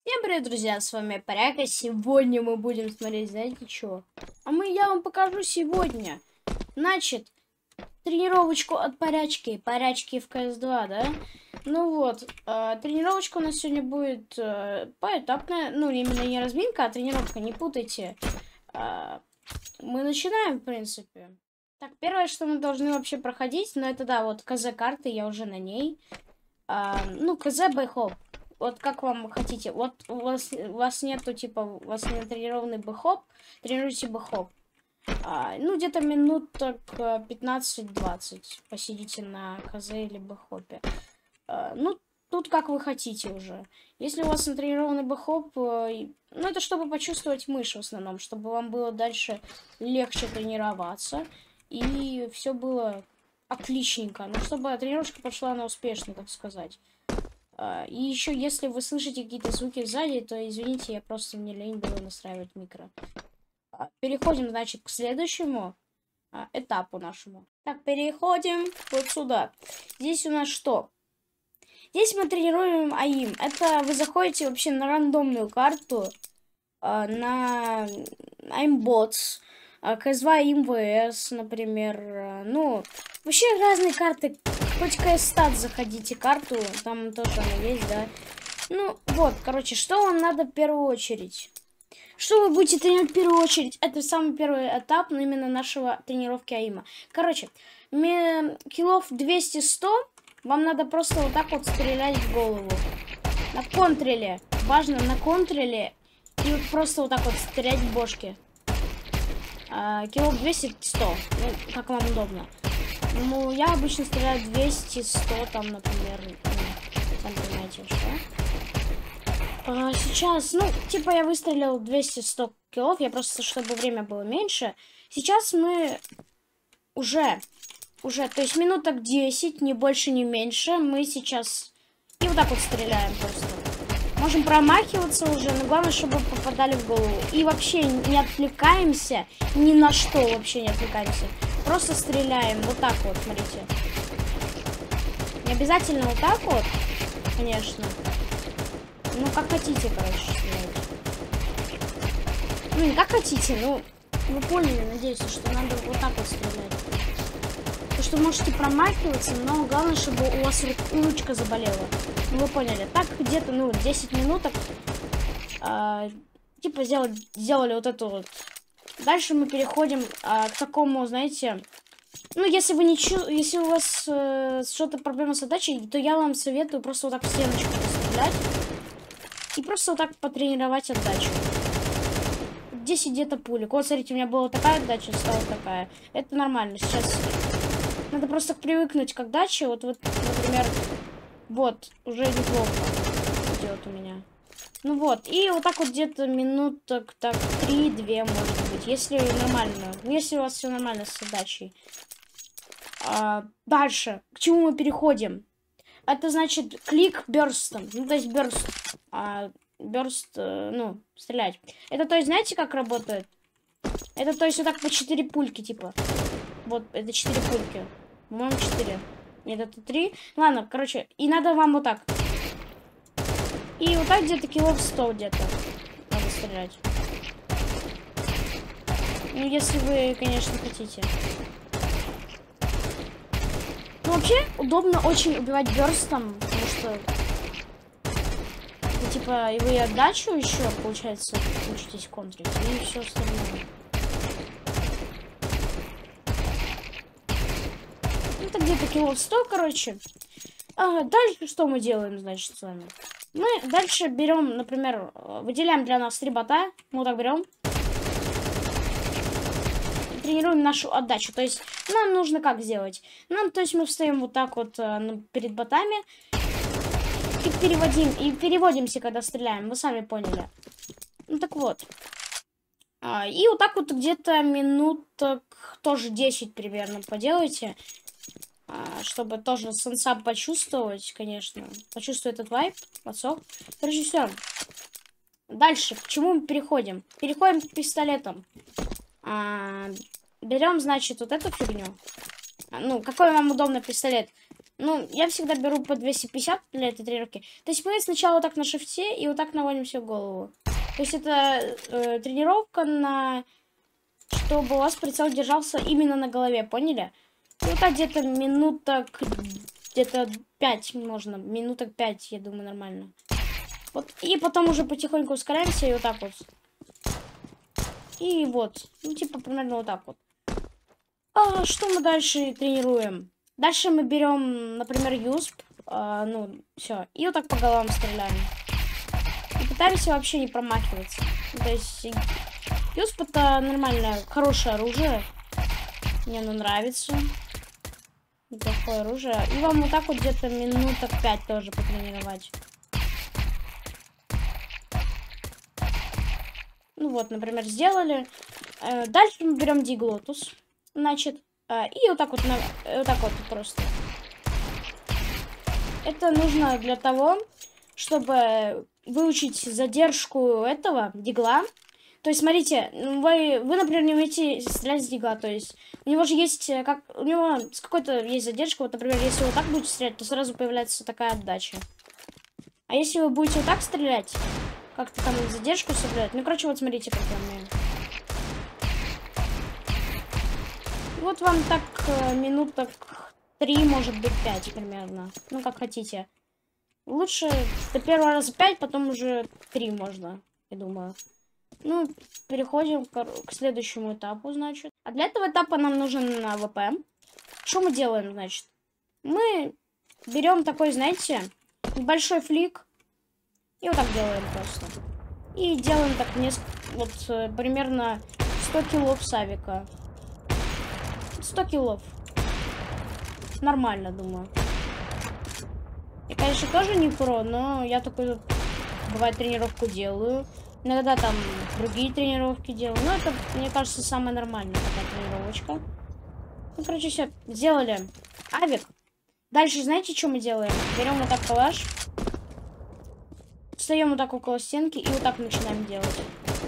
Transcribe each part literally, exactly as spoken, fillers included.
Всем привет, друзья, с вами Поряка. Сегодня мы будем смотреть, знаете что? А мы, я вам покажу сегодня. Значит, тренировочку от Порячки. Порячки в ка эс два, да? Ну вот, э, тренировочка у нас сегодня будет э, поэтапная. Ну, именно не разминка, а тренировка, не путайте. Э, мы начинаем, в принципе. Так, первое, что мы должны вообще проходить, ну это да, вот КЗ-карты, я уже на ней. Э, ну, КЗ бэйхоп. Вот как вам хотите. Вот у вас, у вас нету, типа, у вас не тренированный бэхоп, тренируйте бэхоп. А, ну, где-то минут так пятнадцать-двадцать посидите на КЗ или бэхопе. А, ну, тут как вы хотите уже. Если у вас натренированный бэхоп, ну, это чтобы почувствовать мышь в основном, чтобы вам было дальше легче тренироваться. И все было отличненько. Ну, чтобы тренировка пошла на успешно, так сказать. И еще, если вы слышите какие-то звуки сзади, то извините, я просто мне лень было настраивать микро. Переходим, значит, к следующему этапу нашему. Так, переходим вот сюда. Здесь у нас что? Здесь мы тренируем АИМ. Это вы заходите вообще на рандомную карту, на AimBots, ка эс два АИМ-ВС, например. Ну, вообще разные карты. Хоть КС-стат заходите карту, там тоже она есть, да. Ну, вот, короче, что вам надо в первую очередь? Что вы будете тренировать в первую очередь? Это самый первый этап, но именно нашего тренировки АИМа. Короче, киллов двести-сто вам надо просто вот так вот стрелять в голову. На контреле. Важно на контреле. И вот просто вот так вот стрелять в бошки. А, киллов двести-сто. Ну, как вам удобно. Ну, я обычно стреляю двести-сто, там, например, ну, сами понимаете, что. А, сейчас, ну, типа я выстрелил двести-сто киллов, я просто, чтобы время было меньше. Сейчас мы уже, уже, то есть минуток десять, ни больше, ни меньше, мы сейчас и вот так вот стреляем просто. Можем промахиваться уже, но главное, чтобы попадали в голову. И вообще не отвлекаемся, ни на что вообще не отвлекаемся. Просто стреляем. Вот так вот, смотрите. Не обязательно вот так вот, конечно. Ну, как хотите, короче, стрелять. Ну, не как хотите, ну, вы поняли, надеюсь, что надо вот так вот стрелять. Потому что можете промахиваться, но главное, чтобы у вас ручка заболела. Ну, вы поняли. Так, где-то, ну, десять минуток. А, типа, сделали, сделали вот эту вот. Дальше мы переходим а, к такому, знаете, ну, если вы не чу... если у вас э, что-то проблема с отдачей, то я вам советую просто вот так в стеночку пострелять и просто вот так потренировать отдачу. Здесь где-то пулик. Вот, смотрите, у меня была такая отдача, стала такая. Это нормально. Сейчас надо просто привыкнуть к отдаче. Вот, вот, например, вот, уже неплохо идет у меня. Ну вот, и вот так вот где-то минуток так три-две, может быть, если нормально, если у вас все нормально с задачей. А, дальше, к чему мы переходим? Это значит клик бёрстом, ну то есть бёрст, а, бёрст, ну, стрелять. Это то есть, знаете, как работает? Это то есть вот так по четыре пульки, типа. Вот, это четыре пульки. По-моему, четыре. Нет, это три. Ладно, короче, и надо вам вот так. И вот так где-то киллов сто где-то надо стрелять. Ну, если вы, конечно, хотите. Ну, вообще, удобно очень убивать бёрстом, потому что... Это, типа, и вы отдачу еще, получается, учитесь контрить, и все остальное. Это где-то киллов сто, короче. А, дальше что мы делаем, значит, с вами? Мы дальше берем, например, выделяем для нас три бота. Мы вот так берем. Тренируем нашу отдачу. То есть нам нужно как сделать? Нам, то есть мы встаем вот так вот э, перед ботами. И переводим. И переводимся, когда стреляем. Вы сами поняли. Ну так вот. А, и вот так вот где-то минуток тоже десять примерно поделайте. Чтобы тоже сенса почувствовать, конечно. Почувствовать этот вайп, отцов. Короче, все. Дальше, к чему мы переходим? Переходим к пистолетам. А, берем, значит, вот эту фигню. А, ну, какой вам удобный пистолет? Ну, я всегда беру по двести пятьдесят для этой тренировки. То есть мы сначала вот так на шифте и вот так наводим себе голову. То есть это э, тренировка на... чтобы у вас прицел держался именно на голове, поняли? И вот так где-то минуток... Где-то пять можно. Минуток пять, я думаю, нормально. Вот. И потом уже потихоньку ускоряемся и вот так вот. И вот. Ну, типа, примерно вот так вот. А что мы дальше тренируем? Дальше мы берем, например, юсп. А, ну, все. И вот так по головам стреляем. И пытаемся вообще не промахиваться. То есть, юсп это нормальное, хорошее оружие. Мне оно нравится. Неплохое оружие. И вам вот так вот где-то минуток пять тоже потренировать. Ну вот, например, сделали. Дальше мы берем диглотус. Значит, и вот так вот, вот так вот просто. Это нужно для того, чтобы выучить задержку этого дигла. То есть, смотрите, вы, вы, например, не умеете стрелять с дигла, то есть, у него же есть, как, у него с какой-то есть задержка, вот, например, если вы вот так будете стрелять, то сразу появляется такая отдача. А если вы будете вот так стрелять, как-то там задержку соблюдать, ну, короче, вот смотрите, как я умею. Вот вам так минуток три, может быть, пять примерно, ну, как хотите. Лучше до первого раза пять, потом уже три можно, я думаю. Ну, переходим к, к следующему этапу, значит. А для этого этапа нам нужен АВП. Что мы делаем, значит? Мы берем такой, знаете, небольшой флик. И вот так делаем просто. И делаем так несколько, вот примерно сто киллов с авика. сто киллов. Нормально, думаю. Я, конечно, тоже не про, но я такой, бывает, тренировку делаю. Иногда там другие тренировки делаю. Но это, мне кажется, самая нормальная такая тренировочка. Ну, короче, все. Сделали авик. Дальше, знаете, что мы делаем? Берем вот так калаш. Встаем вот так около стенки и вот так начинаем делать.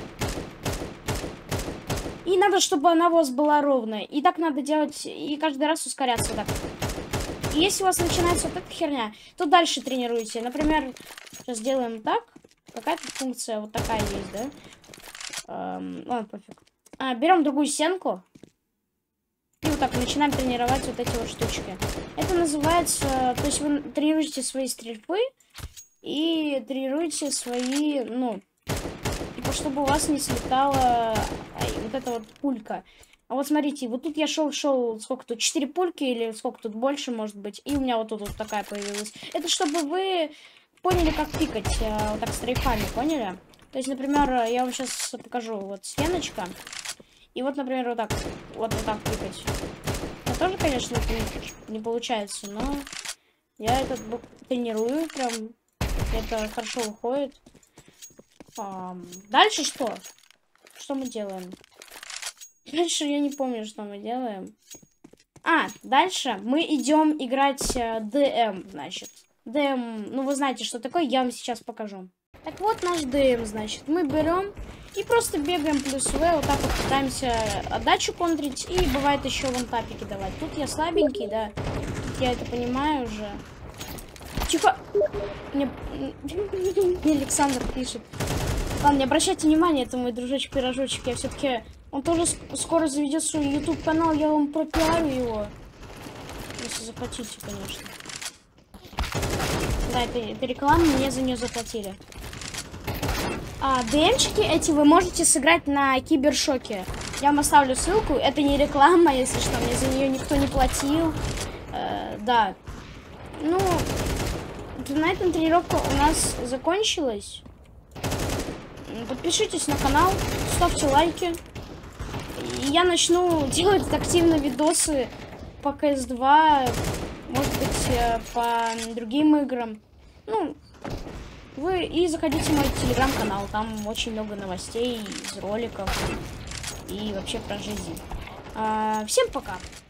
И надо, чтобы она у вас была ровная. И так надо делать, и каждый раз ускоряться вот так. И если у вас начинается вот эта херня, то дальше тренируйте. Например, сейчас сделаем так. Какая-то функция вот такая есть, да? Эм, ладно, пофиг. А, берем другую стенку. И вот так начинаем тренировать вот эти вот штучки. Это называется... То есть вы тренируете свои стрельбы и тренируете свои, ну... Типа, чтобы у вас не слетала ай, вот эта вот пулька. А вот смотрите, вот тут я шел-шел, сколько тут, четыре пульки или сколько тут больше, может быть. И у меня вот тут вот такая появилась. Это чтобы вы... поняли, как пикать, э, вот так стрейфами, поняли? То есть, например, я вам сейчас покажу, вот стеночка, и вот, например, вот так, вот, вот так пикать. Это тоже, конечно, не, не получается, но я это тренирую, прям, это хорошо выходит. А, дальше что? Что мы делаем? Дальше я не помню, что мы делаем. А, дальше мы идем играть э, ДМ, значит. ДМ, ну вы знаете, что такое, я вам сейчас покажу. Так вот наш ДМ, значит, мы берем и просто бегаем плюс В, вот так вот пытаемся отдачу контрить, и бывает еще вантапики давать. Тут я слабенький, да, тут я это понимаю уже. Тихо! Мне, мне Александр пишет. Ладно, не обращайте внимания, это мой дружочек-пирожочек, я все-таки... Он тоже скоро заведет свой YouTube канал, я вам пропиарю его. Если захотите, конечно. Да, это, это реклама, мне за нее заплатили. А, ДМчики эти вы можете сыграть на Кибершоке. Я вам оставлю ссылку. Это не реклама, если что, мне за нее никто не платил. Э, да. Ну, на этом тренировка у нас закончилась. Подпишитесь на канал, ставьте лайки. И я начну делать активно видосы по си эс два. Может быть, по другим играм. Ну, вы и заходите в мой телеграм-канал. Там очень много новостей из роликов и вообще про жизнь. А, всем пока!